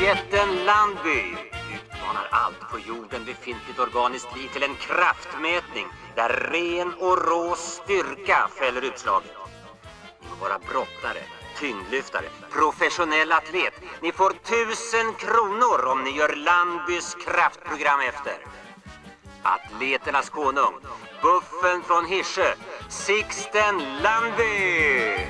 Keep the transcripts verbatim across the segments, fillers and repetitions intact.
Jätten Landby utmanar allt på jorden befintligt organiskt liv till en kraftmätning där ren och rå styrka fäller utslaget. Ni må vara brottare, tyngdlyftare, professionell atlet. Ni får tusen kronor om ni gör Landbys kraftprogram efter. Atleternas konung, buffen från Hirsche, Sixten Landby!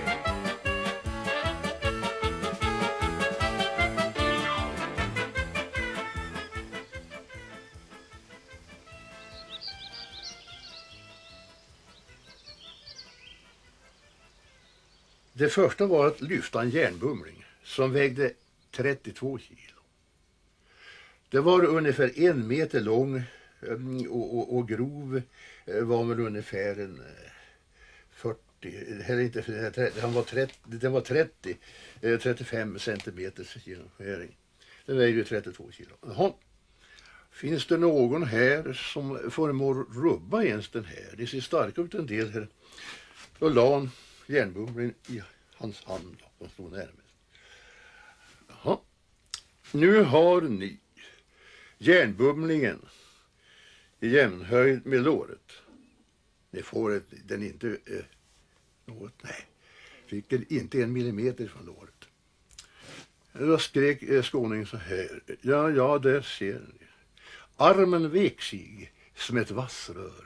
Det första var att lyfta en järnbumling som vägde trettiotvå kilo. Det var ungefär en meter lång och, och, och grov var väl ungefär en fyrtio, eller inte, han var trettio, den var trettio, trettiofem centimeters genomskäring. Den vägde trettiotvå kilo. Jaha. Finns det någon här som förmår rubba ens den här? Det ser starkt ut en del här. Då la han järnbumlingen i hans hand och stod närmast. Jaha. Nu har ni järnbumlingen i jämnhöjd med låret. Ni får ett, den inte eh, något, nej. Fick den inte en millimeter från låret. Då skrek eh, skåningen så här. Ja, ja, där ser ni. Armen vek sig som ett vassrör.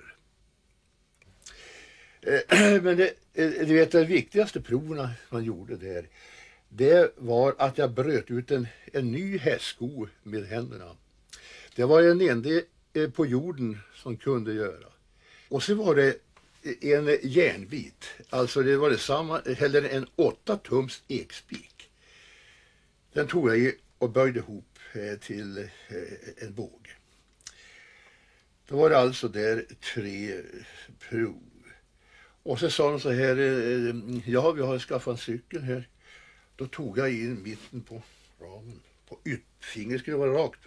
Men det, du vet, de viktigaste proverna man gjorde där, det var att jag bröt ut en, en ny hästsko med händerna. Det var en enda på jorden som kunde göra. Och så var det en järnbit, alltså det var det samma, eller en åtta tums ekspik. Den tog jag i och böjde ihop till en båg. Då var det alltså där tre prov. Och så sa de så här, ja, vi har skaffat en cykel här. Då tog jag in mitten på ramen. På ytfingret skulle vara rakt.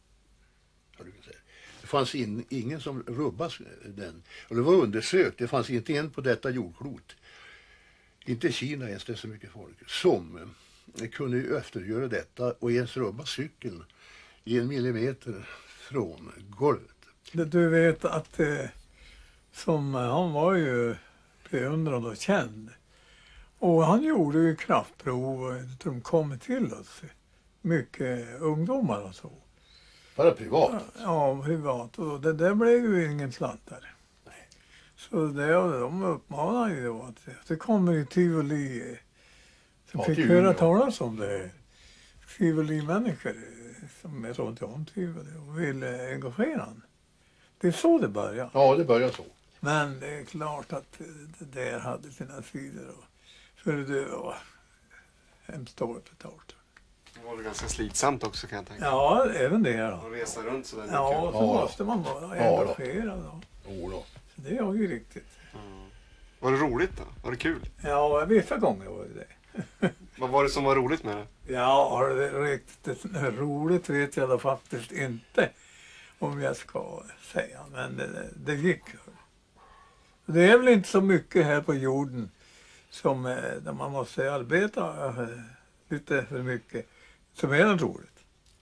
Det fanns in, ingen som rubbade den. Och det var undersökt, det fanns inte en på detta jordklot. Inte i Kina ens, det är så mycket folk. Som kunde ju eftergöra detta och ens rubba cykeln i en millimeter från golvet. Du vet att eh, som han var ju beundrad och känd. Och han gjorde ju kraftprov som kom till oss. Mycket ungdomar och så. Bara privat? Ja, privat. Och det där blev ju ingen slant där. Nej. Så det, de uppmanade ju då att det kommer ju tivoli som ja, fick tivoli, höra talas om det. Tivoli-människor som är runt om tivoli och vill engagera han. Det är så det börjar. Ja, det börjar så. Men det är klart att det där hade sina sidor. Och för det var hemskt dåligt betalt. Det var ganska slitsamt också, kan jag tänka. Ja, även det då. Och resa runt så där mycket. Ja, så ja, måste man vara engagerad då. Ja, då. Så det är ju riktigt. Mm. Var det roligt då? Var det kul? Ja, vissa gånger var det det. Vad var det som var roligt med det? Ja, det är riktigt roligt vet jag då faktiskt inte. Om jag ska säga, men det, det gick. Det är väl inte så mycket här på jorden som där man måste arbeta lite för mycket som är något roligt.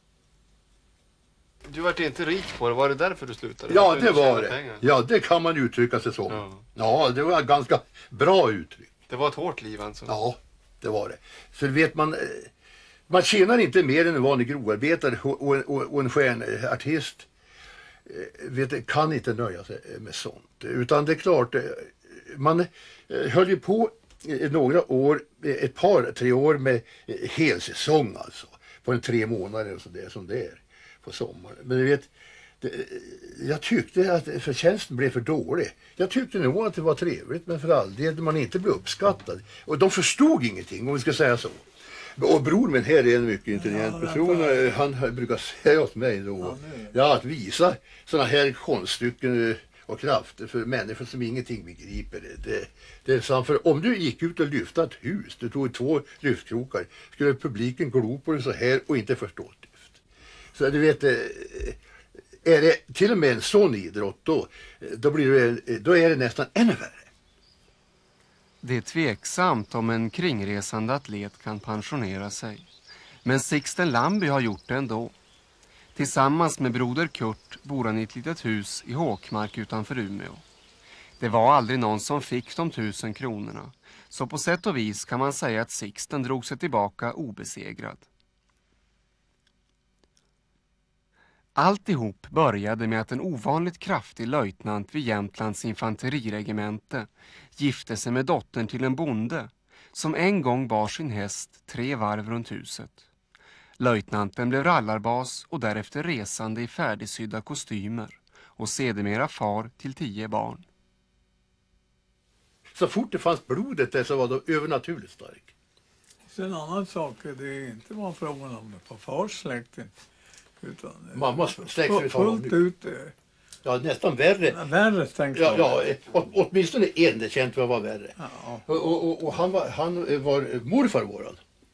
Du var inte rik på det, var det därför du slutade? Ja, det var det. Pengar? Ja, det kan man uttrycka sig så. Ja. ja, det var ett ganska bra uttryck. Det var ett hårt liv alltså? Ja, det var det. Så vet man, man tjänar inte mer än en vanlig grovarbetare och, och, och, och en stjärnartist. Vet, kan inte nöja sig med sånt. Utan det är klart, man höll ju på några år, ett par, tre år med helsäsong alltså. På en tre månader och så där som det är på sommaren. Men du vet, det, jag tyckte att förtjänsten blev för dålig. Jag tyckte nog att det var trevligt, men för all del man inte blev uppskattad. Och de förstod ingenting, om vi ska säga så. Och bror min här är en mycket intelligent ja, person. Han brukar säga åt mig då, ja, att visa sådana här konststycken och krafter för människor som ingenting begriper. Det, det, det är sant, för om du gick ut och lyfte ett hus, du tog två lyftkrokar, skulle publiken glo på det så här och inte förstå ett lyft. Så du vet, är det till och med en sån idrott då, då, blir det, då är det nästan ännu värre. Det är tveksamt om en kringresande atlet kan pensionera sig. Men Sixten Landby har gjort det ändå. Tillsammans med broder Kurt bor han i ett litet hus i Håkmark utanför Umeå. Det var aldrig någon som fick de tusen kronorna. Så på sätt och vis kan man säga att Sixten drog sig tillbaka obesegrad. Alltihop började med att en ovanligt kraftig löjtnant vid Jämtlands infanteriregemente gifte sig med dottern till en bonde som en gång bar sin häst tre varv runt huset. Löjtnanten blev rallarbas och därefter resande i färdigsydda kostymer och sedermera far till tio barn. Så fort det fanns blodet där så var det övernaturligt stark. Sen en annan sak, det är inte bara frågan om det på fars släkten. Utan Mammas släkt vi talar om fullt nu. ut. Ja, nästan värre. Ja, värre tänkte Ja, jag. ja, å, åtminstone en det känt för att vara värre. Ja. Och, och, och han var, han var morfar våran.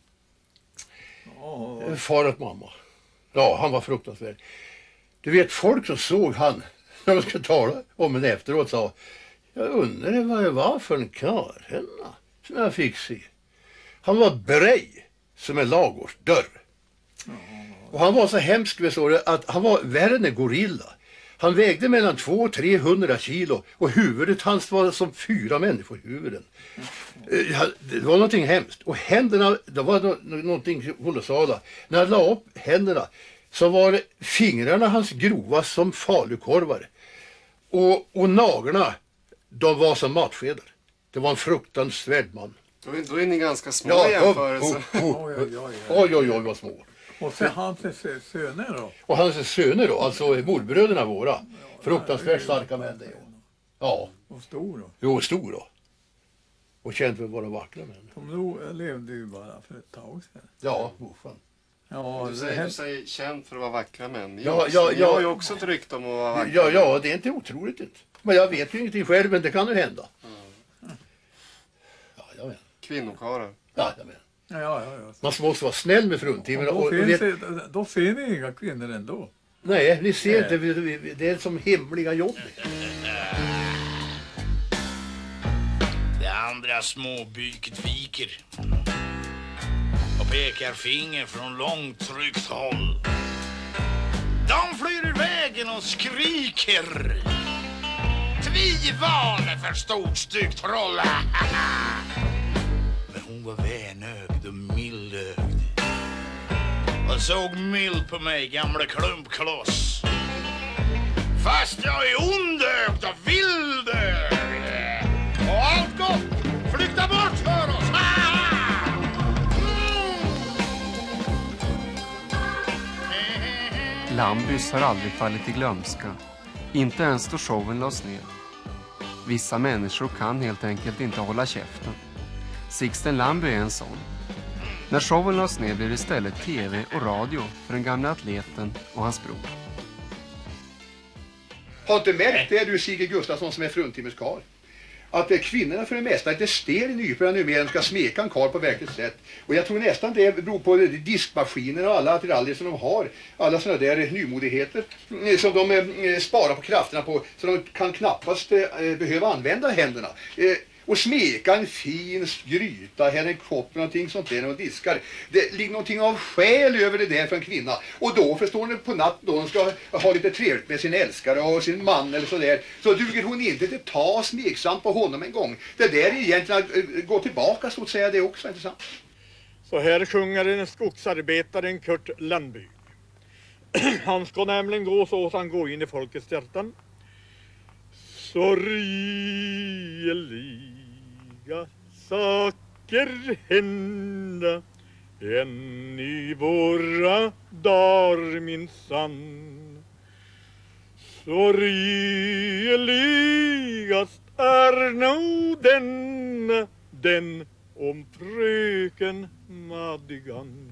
Ja. Far och mamma. Ja, han var fruktansvärd. Du vet, folk som såg han när man skulle tala om en efteråt sa, jag undrar vad det var för en karlhänna som jag fick se. Han var brej som en lagårdsdörr. Och han var så hemsk vid så att han var värre än en gorilla. Han vägde mellan två och trehundra kilo och huvudet hans var som fyra människohuvuden. Det var någonting hemskt. Och händerna, det var någonting kolossala. När han la upp händerna så var det fingrarna hans grova som falukorvar. Och, och naglarna, de var som matskedar. Det var en fruktansvärd man. Då är, då är ni ganska små Ja, jämförelser. oh, oh, oh. Oj, oj, oj. Oj, oj, oj, vad små. Och sen hans söner då? Och hans söner då, alltså morbröderna våra. Fruktansvärt starka män det. Ja. Och stor då? Jo, stor då. Och känd för att vara vackra män. De levde ju bara för ett tag sedan. Ja, morfan. Ja, Du det säger, här... du säger känd för att vara vackra män. Ja, Jag, ja, jag ja. har ju också ett rykte om att vara vackra. Ja, ja, det är inte otroligt inte. Men jag vet ju ingenting själv, men det kan ju hända. Ja, jag vet. Kvinnokarlar. Ja, jag vet. Ja, ja, ja. Man måste vara snäll med fruntimmerna. Då, Och, och finns vet, det, då ser ni inga kvinnor ändå. nej, ni ser inte. vi- vi- Det är som hemliga jobb. Det andra småbyket viker och pekar finger från långt tryggt håll. De flyr ur vägen och skriker. Tvivane för stort styggt troll. Men hon var vänögd och mildögd och såg mild på mig, gamla klumpkloss. Fast jag är ondögd och vildögd. Och allt gott, flykta bort för oss! Lambys har aldrig fallit i glömska. Inte ens då showen lades ner. Vissa människor kan helt enkelt inte hålla käften. Sixten Landby är en sån. När showen lades ner blev det istället tv och radio för den gamla atleten och hans bror. Har inte märkt det du Sigge Gustafsson som är fruntimmes karl? Att det är kvinnorna för det mesta inte ster i nyporna numera än ska smeka en karl på verkligt sätt. Och jag tror nästan det beror på diskmaskiner och alla attiraljer som de har. Alla sådana där nymodigheter eh, som de eh, sparar på krafterna på så de kan knappast eh, behöva använda händerna. Eh, och smeka en fin gryta, här en kopp, någonting sånt där, och diskar. Det ligger någonting av själ över det där för en kvinna. Och då förstår ni på natt då hon ska ha lite trevligt med sin älskare och sin man eller sådär. Så duger hon inte till ta smeksamt på honom en gång. Det där är egentligen att gå tillbaka så att säga det också, inte sant? Så här sjunger en skogsarbetaren Kurt Landby. Han ska nämligen gå så att han går in i folkets hjärtan. Sorgliga saker hända än i våra dagar minsann. Sorgligast är nog denna, den om fröken Madigan.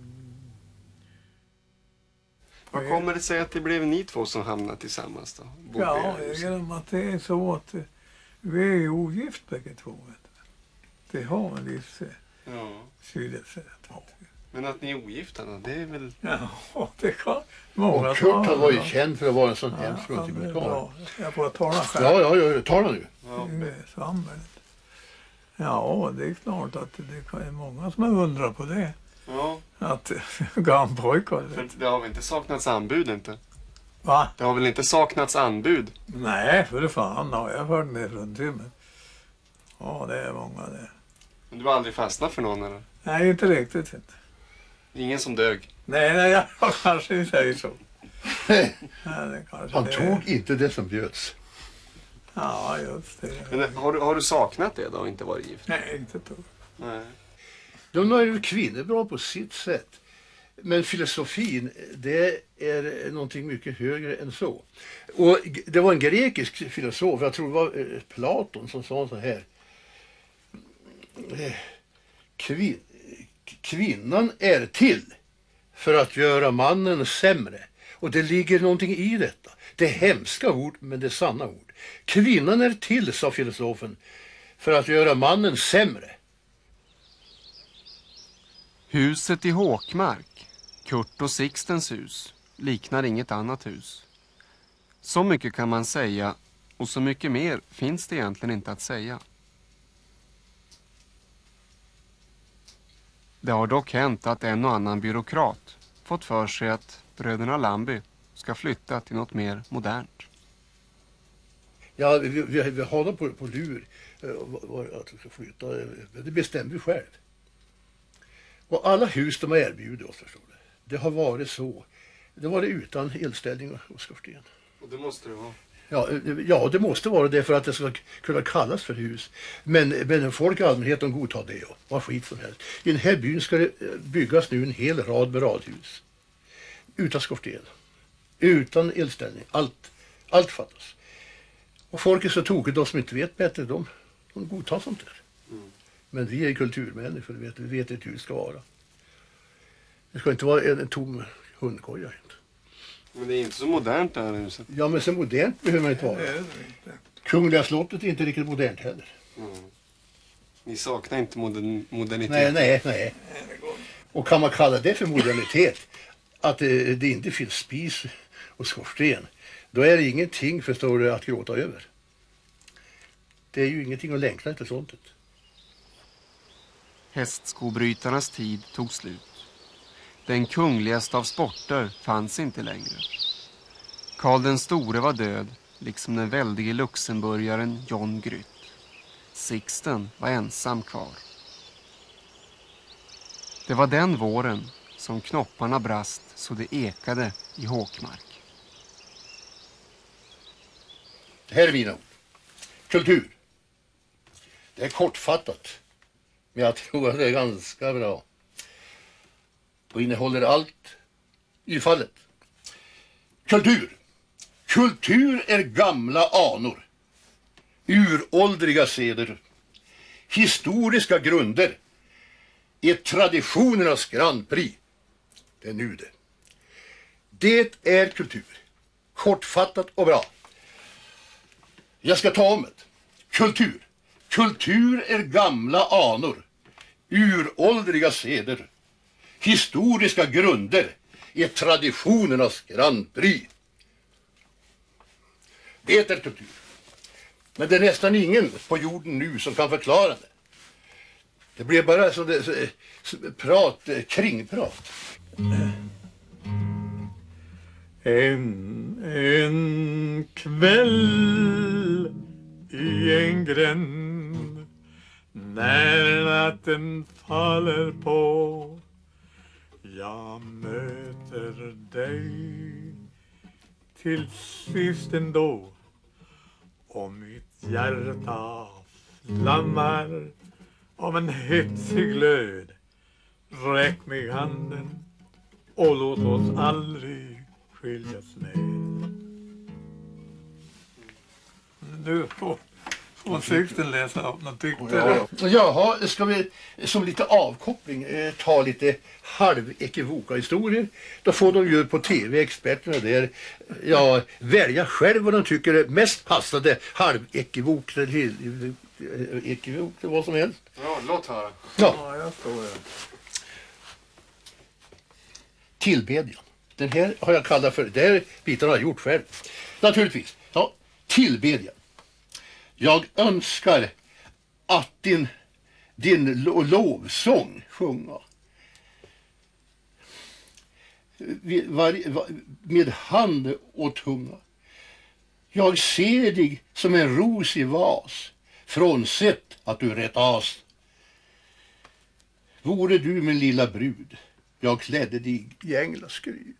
Vad kommer det sig att det blev ni två som hamnade tillsammans då? Bodde Ja, i huset? genom att det är så att eh, vi är ju ogift bägge två. Vet du. Det har en viss eh, Ja. betydelse. Men att ni är ogifta då, det är väl... Ja, det kan många Och Kurt ta- han var ju känd för att vara en sån Ja, hemsk ja, det är fruntimmes karl. bra. Jag får tala själv. Ja, ja, ja, tala nu. Yngve Svanberg. Ja, det är klart att det är många som har undrat på det. Ja. Att gamla pojkar. För det har väl inte saknats anbud inte? Va? Det har väl inte saknats anbud? Nej, för fan har jag hört det från timmen. Ja, det är många det. Men du har aldrig fastnat för någon eller? Nej, inte riktigt inte. Ingen som dög? Nej, nej, jag kanske inte säger så. Nej, det kanske Han det. tog inte det som bjöds. Ja, just det. Men har du, har du saknat det då och inte varit gift? Nej, inte tog. Nej. De är ju kvinnor bra på sitt sätt. Men filosofin, det är någonting mycket högre än så. Och det var en grekisk filosof, jag tror det var Platon, som sa så här. Kvin, kvinnan är till för att göra mannen sämre. Och det ligger någonting i detta. Det är hemska ord, men det är sanna ord. Kvinnan är till, sa filosofen, för att göra mannen sämre. Huset i Håkmark, Kurt och Sixtens hus, liknar inget annat hus. Så mycket kan man säga, och så mycket mer finns det egentligen inte att säga. Det har dock hänt att en och annan byråkrat fått för sig att bröderna Lamby ska flytta till något mer modernt. Ja, vi, vi, vi har dem på, på lur eh, var, att vi ska flytta. Det bestämmer vi själv. Och alla hus de har erbjudit oss, förstår du. Det har varit så. Det var det utan elställning och skorsten. Och det måste det vara. Ja, ja, det måste vara det för att det ska kunna kallas för hus. Men, men folk i allmänhet de godtar det och vad skit som helst. I den här byn ska det byggas nu en hel rad med radhus. Utan skorsten. Utan elställning. Allt, allt fattas. Och folk är så tokigt, de som inte vet bättre, de, de godtar sånt där. Mm. Men vi är kulturmänniskor, vi vet, vi vet hur ett hus ska vara. Det ska inte vara en, en tom hundkoja. Inte. Men det är inte så modernt det här huset. Ja, men så modernt behöver man inte vara. Kungliga slottet är inte riktigt modernt heller. Mm. Ni saknar inte modern, modernitet? Nej, nej, nej. Och kan man kalla det för modernitet, att det, det inte finns spis och skorsten, då är det ingenting, förstår du, att gråta över. Det är ju ingenting att längta efter sånt. Hästskobrytarnas tid tog slut. Den kungligaste av sporter fanns inte längre. Karl den store var död, liksom den väldige luxemburgaren John Grytt. Sixten var ensam kvar. Det var den våren som knopparna brast så det ekade i Håkmark. Det här är mina ord. Kultur. Det är kortfattat, men jag tror att det är ganska bra. Och innehåller allt i fallet. Kultur. Kultur är gamla anor. Uråldriga seder. Historiska grunder. Är traditionernas Grand Prix. Det är nu det. Det är kultur. Kortfattat och bra. Jag ska ta om det. Kultur. Kultur är gamla anor. Uråldriga seder. Historiska grunder är traditionernas Grand Prix. Det är kultur. Men det är nästan ingen på jorden nu som kan förklara det. Det blir bara så det, så, så, prat, kringprat. En, en kväll i en gränd när natten faller på, jag möter dig till sist ändå, och mitt hjärta flammar av en hetsig glöd. Räck mig handen och låt oss aldrig skiljas med. Du får, får Sixten läsa upp något tyckte. Ja. Jaha, ska vi som lite avkoppling eh, ta lite halvekivoka historier. Då får de ju på tv, experterna där, ja, välja själv vad de tycker är mest passade halvekivok eller ekivok eller vad som helst. Ja, låt höra. Ja, Ja, jag står här. tillbedjan. Den här har jag kallat för, det här bitarna har jag gjort själv. Naturligtvis. Ja, tillbedjan. Jag önskar att din, din lo- lovsång sjunga. med hand och tunga. Jag ser dig som en ros i vas, frånsett att du är rätt as. Vore du min lilla brud, jag klädde dig i änglaskryd.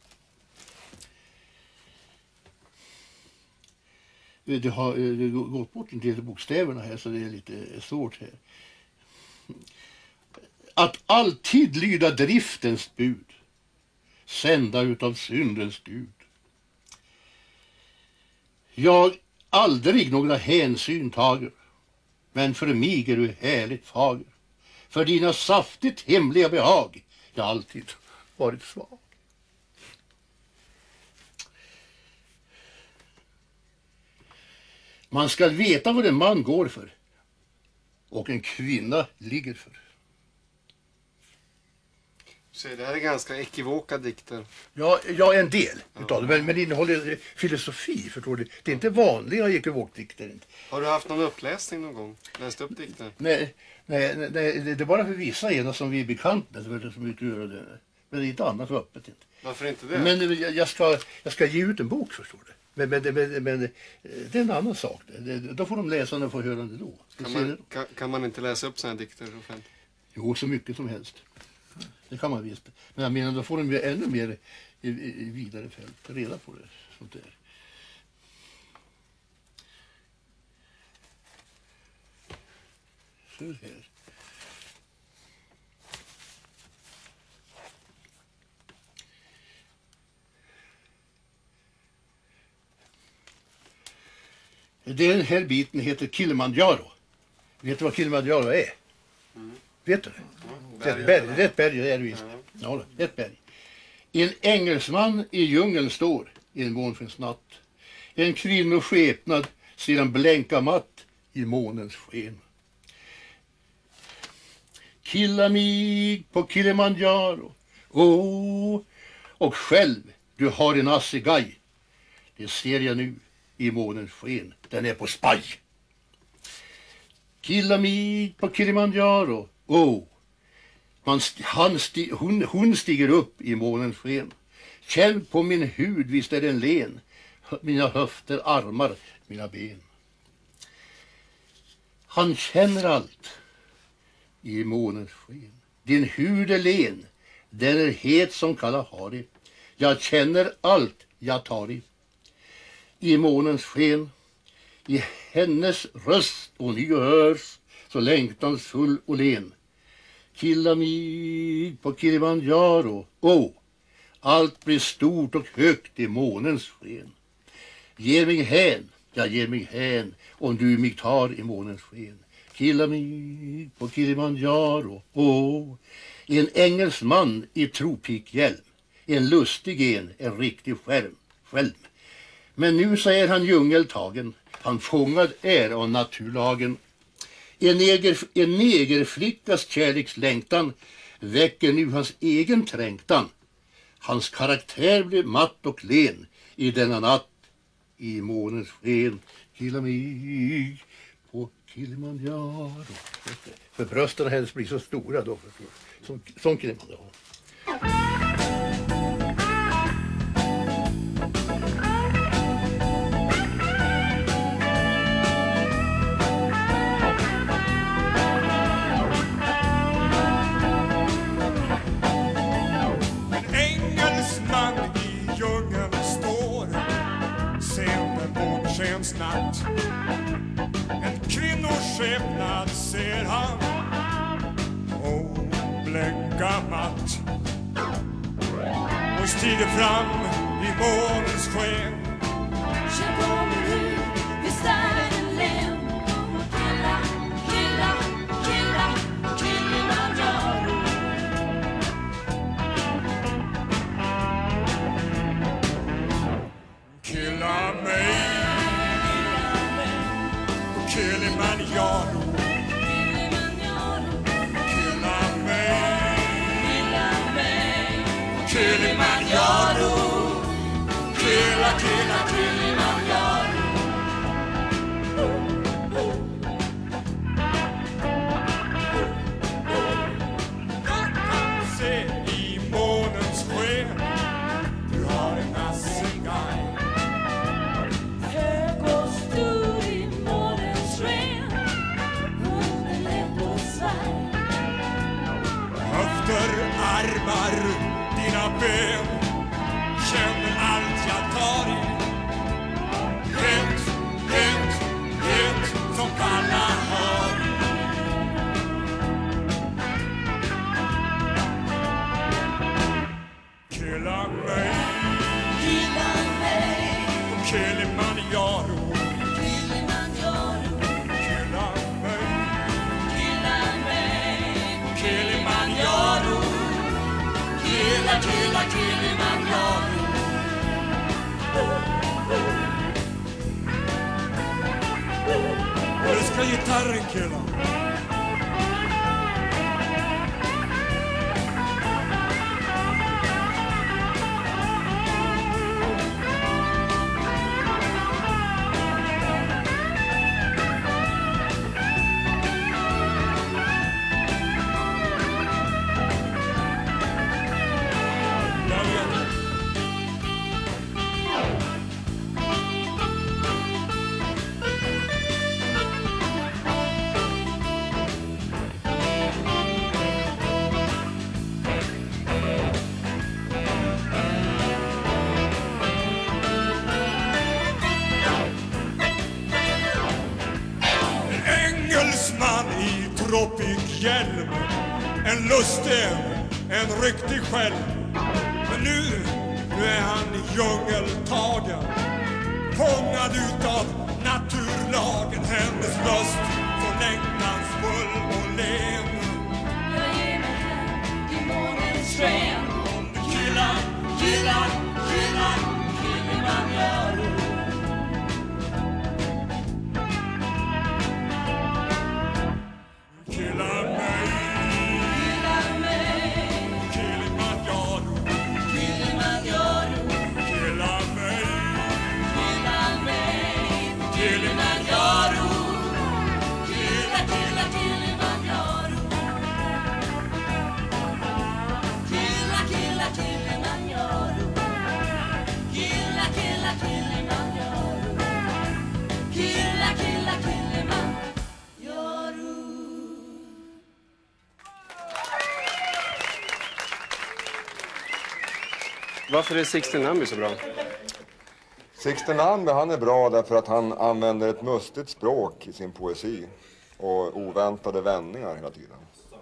Det har, det har gått bort en del bokstäverna här, så det är lite svårt här. Att alltid lyda driftens bud, sända utav syndens Gud. Jag aldrig några hänsyn tager, men för mig är du härligt fager. För dina saftigt hemliga behag jag alltid varit svag. Man ska veta vad en man går för och en kvinna ligger för. Så det här är ganska ekivoka dikter. Ja, ja en del utav det, men, men det innehåller filosofi, förstår du. Det är inte vanliga ekivokdikter. Har du haft någon uppläsning någon gång? Läst upp dikter? Nej, nej, nej, det är bara för vissa ena som vi är bekant med som utgör det. Men det är inte annat öppet inte. Varför inte det? Men jag ska, jag ska ge ut en bok, förstår du. Men, men, men, men det är en annan sak. Då får de läsa och få höra det då. Kan man, kan, kan man inte läsa upp sådana dikter offentligt? Jo, så mycket som helst. Det kan man visst. Men jag menar, då får de ju ännu mer i, i vidare fält reda på det. Sånt där. Så här. Den här biten heter Kilimanjaro. Vet du vad Kilimanjaro är? Mm. Vet du det? Mm, det är ett berg, det är ett berg, det är det visst. Mm. Ja, det är ett berg. En engelsman i djungeln står i en månskensnatt. En kvinnoskepnad ser han blänka matt i månens sken. Killa mig på Kilimanjaro. Åh, och själv du har en assegai. Det ser jag nu i månens sken. Den är på spaj. Killa mig på Kilimanjaro. Åh, man st han sti hon, hon stiger upp i månens sken. Känn på min hud, visst är den len. Mina höfter, armar, mina ben. Han känner allt i månens sken. Din hud är len, den är het som Kalahari. Jag känner allt jag tar i. I månens sken, i hennes röst och ny hörs, så längtansfull och len. Killa mig på Kilimanjaro, åh, allt blir stort och högt i månens sken. Ge mig hän, jag ger mig hän, om du mig tar i månens sken. Killa mig på Kilimanjaro, åh, en engelsman i tropikhjälm, en lustig en, en riktig skärm, skälm. Men nu så är han djungeltagen, han fångad är av naturlagen. En, neger, en negerflickas kärlekslängtan väcker nu hans egen trängtan. Hans karaktär blir matt och len i denna natt i månens sken. Killa mig på Kilimanjaro. För brösten helst blir så stora då, som, som Kilimanjaro. Natt. En kvinnoskepnad ser han och blänka matt och stiger fram i månens sken. Känn på min hud, visst är den len. Killa, killa, killa, Kilimanjaro. Killa mig Kilimanjaro, killa mig, Kilimanjaro, killa, killa, Kilimanjaro. Jag kan se i månens sken ben. Känner allt jag tar i. Het, het, het som alla har. Killa mig, Killa mig, Kilimanjaro. Kilimanjaro, Killa mig, killa mig, Kilimanjaro. killa, killa, Kilimanjaro. Nu ska gitarren killa. Jag vet. Engelsman i tropikhjälm. En lustig, en riktig själv. Men nu, nu är han djungeltagen. Fångad utav naturlagen. Hennes röst från Englands bull och len. Jag ger mig här i månens sken. Killa, Killa, killa, Kilimanjaro. killa mig, Killa mig, Kilimanjaro. Kilimanjaro, Killa mig, killa mig, Kilimanjaro. killa, killa, Kilimanjaro. Killa, killa, Kilimanjaro. Killa, killa, Kilimanjaro. Killa, killa, Kilimanjaro. Varför är Sixten Namby så bra? Sixten Namby, han är bra därför att han använder ett mustigt språk i sin poesi och oväntade vändningar hela tiden.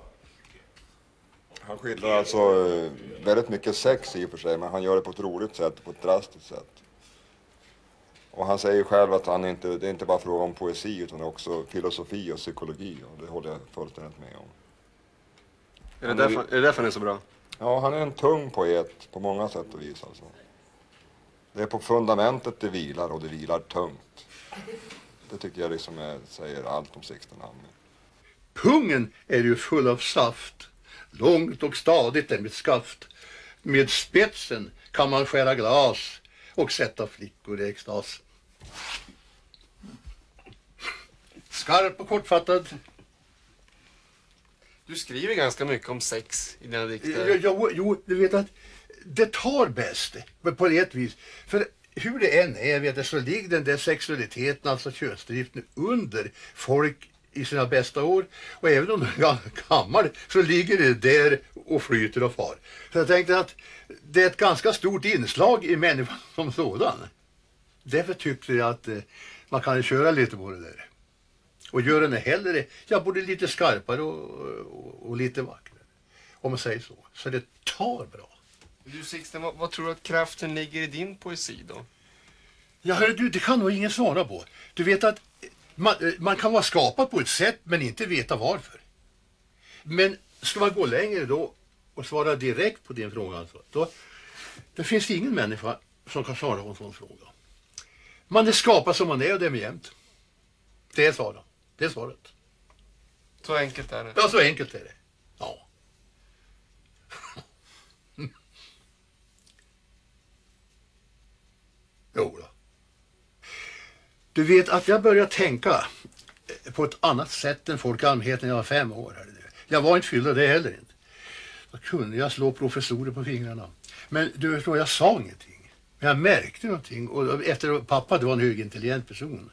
Han skildrar alltså eh, väldigt mycket sex i och för sig, men han gör det på ett roligt sätt, på ett drastiskt sätt. Och han säger själv att han inte, det är inte bara fråga om poesi utan också filosofi och psykologi, och det håller jag fullständigt med om. Är det, därför, är det därför han är så bra? Ja, han är en tung poet på många sätt och vis alltså. Det är på fundamentet det vilar, och det vilar tungt. Det tycker jag liksom är, säger allt om Sixten Namby. Pungen är ju full av saft. Långt och stadigt är mitt skaft. Med spetsen kan man skära glas och sätta flickor i extas. Skarp och kortfattad. Du skriver ganska mycket om sex i dina dikter. Jo, jo, jo, du vet att det tar bäst på ett vis. För hur det än är, vet jag, så ligger den där sexualiteten, alltså könsdriften, under folk i sina bästa år. Och även om de är gammal så ligger det där och flyter och far. Så jag tänkte att det är ett ganska stort inslag i människan som sådan. Därför tyckte jag att eh, man kan köra lite på det där. Och göra den hellre, ja, både lite skarpare och, och, och lite vackrare. Om man säger så. Så det tar bra. Du Sixten, vad, vad tror du att kraften ligger i din poesi då? Ja, hörru, du, det kan nog ingen svara på. Du vet att man, man kan vara skapad på ett sätt men inte veta varför. Men ska man gå längre då och svara direkt på din fråga, alltså, då det finns det ingen människa som kan svara på en sån fråga. Man är skapad som man är, och det är med jämt. Det är svaret. Det är svaret. Så enkelt är det. Ja, så enkelt är det. Ja. Jo då. Du vet att jag började tänka på ett annat sätt än folk i allmänheten när jag var fem år. Jag var inte fylld av det heller inte. Då kunde jag slå professorer på fingrarna. Men du förstår, jag sa ingenting. Men jag märkte någonting. Och efter pappa, det var en högintelligent person.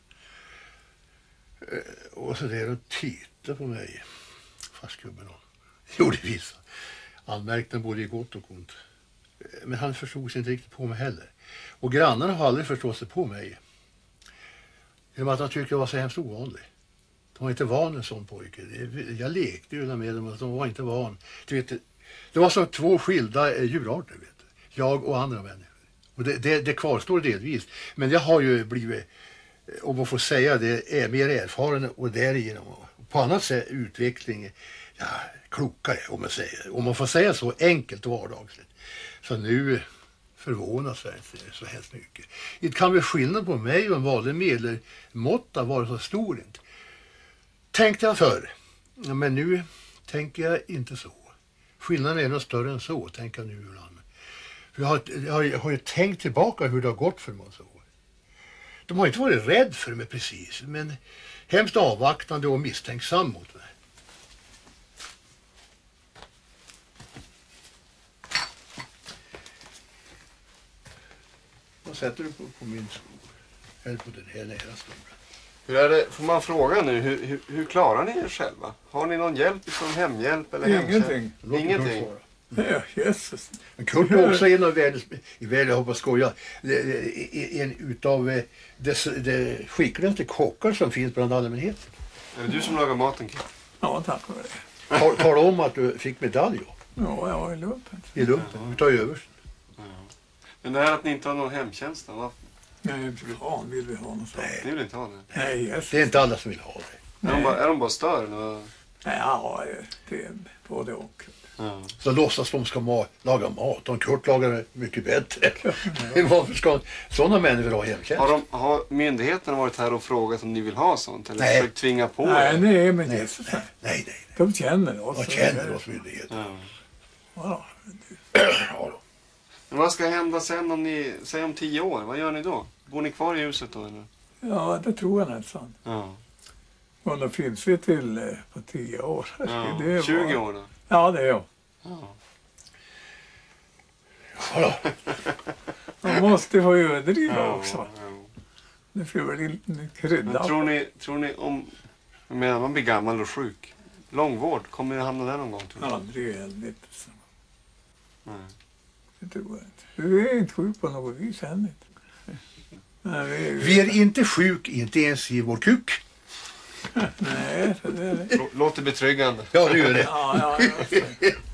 Och så där och titta på mig. Fast gubben då. Jo, det visar. Anmärkten både i gott och ont. men han förstod sig inte riktigt på mig heller. Och grannarna har aldrig förstått sig på mig. Genom att de tyckte jag var så hemskt ovanlig. De var inte van en sån pojke. Jag lekte ju med dem och de var inte van. Du vet, det var som två skilda djurarter, vet du. Jag och andra människor. Och det, det, det kvarstår delvis. Men jag har ju blivit, om man får säga det, är mer erfaren och därigenom på annat sätt utveckling, ja, klokare om man säger. Om man får säga så enkelt och vardagsligt. Så nu förvånas jag inte så hemskt mycket. Det kan väl skillnad på mig och en vanlig medelmåtta vara så stor inte. Tänkte jag förr. Men nu tänker jag inte så. Skillnaden är nog större än så, tänker jag nu ibland. För jag har, jag, har, jag har ju tänkt tillbaka hur det har gått för mig så. De har inte varit rädd för mig precis, men hemskt avvaktande och misstänksam mot mig. Vad sätter du på, på min skor? Eller på den här nära stolen? Hur är det, får man fråga nu, hur, hur, hur klarar ni er själva? Har ni någon hjälp från hemhjälp eller Ingenting. Hemtjänst? Ingenting. Ja, Jesus. Men Kurt är också en av världens, i världen, jag hoppas skoja, en utav de skickligaste kockar som finns bland allmänheten. Är det du som lagar maten, Kurt? Ja, tack för det. Tal, tala om att du fick medalj. Ja, jag var i lumpen. I lumpen, utav överst. Ja. Men det här att ni inte har någon hemtjänst då? Vad? Nej, ja, vill vi ha något sånt? Ni vill inte ha det? Nej, Jesus. Det är inte alla som vill ha det. Är de bara, är de bara stör? Eller? Ja, det är både och. Ja. Så låtsas de ska ma laga mat. Och Kurt lagar mycket bättre. Varför ska sådana människor ha hemtjänst? Har, de, har myndigheterna varit här och frågat om ni vill ha sånt? Eller Nej. försökt tvinga på Nej, er? nej, men Nej, Jesus. nej, nej, nej. De känner oss. De känner oss myndigheter. Ja. Ja, Ja, då. Men vad ska hända sen om ni, säg om tio år? Vad gör ni då? Bor ni kvar i huset då eller? ja, det tror jag nästan. Ja. Och då finns vi till eh, på tio år. Ja. Det var- tjugo år då? Ja, det är jag. Ja. Ja, då. Man måste få överdriva Ja, också. ja. Det får väl inte Men krydda. tror ni, tror ni om jag menar, man blir gammal och sjuk, långvård, kommer ni hamna där någon gång? Tror ni? Aldrig i helvete. så. Nej. Det tror jag inte. Vi är inte sjuka på något vis än inte. Nej, vi, Vi är inte sjuk, inte ens i vår kuk. Nej, så det är det. Lå- Låter betryggande. Ja, det gör det. Ja, ja, ja.